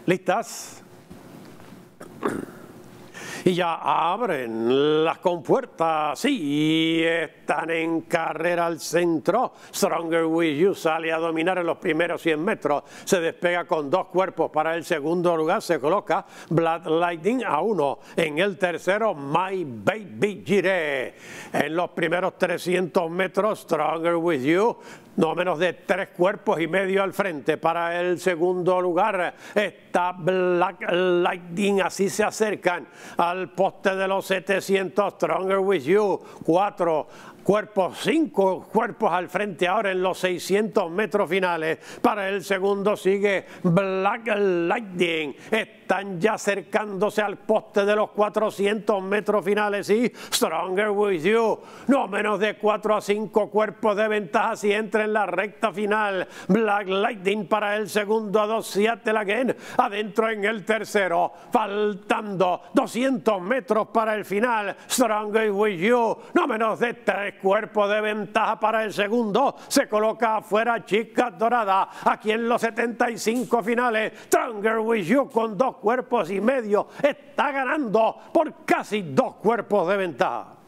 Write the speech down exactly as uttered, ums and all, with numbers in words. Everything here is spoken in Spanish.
¿Listas? Y ya abren las compuertas y están en carrera al centro. Stronger With You sale a dominar en los primeros cien metros. Se despega con dos cuerpos para el segundo lugar. Se coloca Black Lightning a uno. En el tercero, My Baby Giré. En los primeros trescientos metros, Stronger With You, no menos de tres cuerpos y medio al frente. Para el segundo lugar está Black Lightning. Así se acercan al poste de los setecientos. Stronger With You, cuatro cuerpos, cinco cuerpos al frente ahora en los seiscientos metros finales. Para el segundo sigue Black Lightning. Están ya acercándose al poste de los cuatrocientos metros finales y Stronger With You, no menos de cuatro a cinco cuerpos de ventaja si entra en la recta final. Black Lightning para el segundo, a dos Seattle Again, adentro en el tercero, faltando doscientos metros para el final. Stronger With You, no menos de tres cuerpos de ventaja para el segundo, se coloca afuera Chica Dorada. Aquí en los setenta y cinco finales, Stronger With You con dos cuerpos y medio está ganando por casi dos cuerpos de ventaja.